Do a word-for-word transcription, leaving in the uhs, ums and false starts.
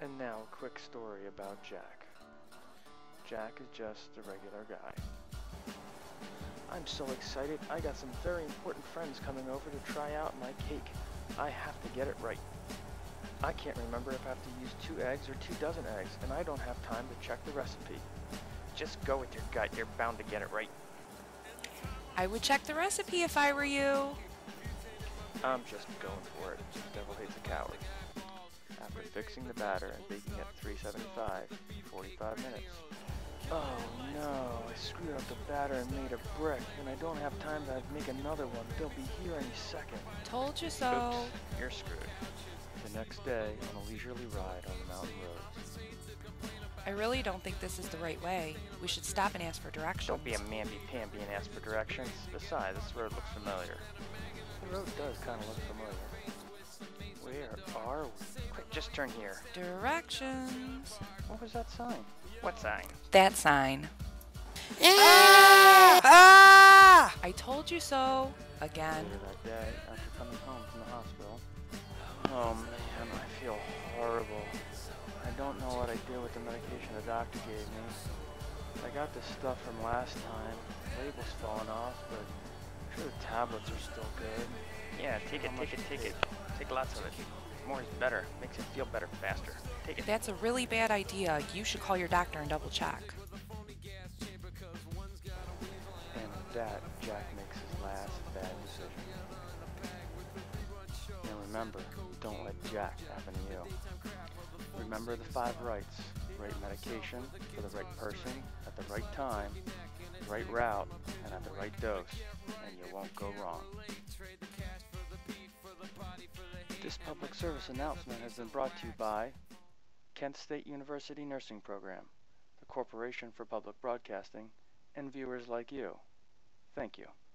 And now a quick story about Jack. Jack is just a regular guy. I'm so excited, I got some very important friends coming over to try out my cake. I have to get it right. I can't remember if I have to use two eggs or two dozen eggs, and I don't have time to check the recipe. Just go with your gut, you're bound to get it right. I would check the recipe if I were you. I'm just going for it. The devil hates a coward. After fixing the batter and baking at three seventy-five, forty-five minutes. Oh no, I screwed up the batter and made a brick, and I don't have time to make another one. They'll be here any second. Told you so. Oops, you're screwed. The next day, on a leisurely ride on the mountain roads. I really don't think this is the right way. We should stop and ask for directions. Don't be a mamby-pamby and ask for directions. Besides, this road looks familiar. The road does kind of look familiar. Where are we? Quick, just turn here. Directions. What was that sign? What sign? That sign. Ah! Ah! I told you so. Again. Later that day, after coming home from the hospital. Oh man, I feel horrible. I don't know what I did with the medication the doctor gave me. I got this stuff from last time. The label's fallen off, but I'm sure the tablets are still good. Yeah, take it, take it, take it. Take lots of it. More is better. Makes it feel better faster. Take it. That's a really bad idea. You should call your doctor and double check. And with that, Jack makes his last bad decision. And remember, don't let Jack happen to you. Remember the five rights. Right medication for the right person at the right time, the right route, and at the right dose, and you won't go wrong. This public service announcement has been brought to you by Kent State University Nursing Program, the Corporation for Public Broadcasting, and viewers like you. Thank you.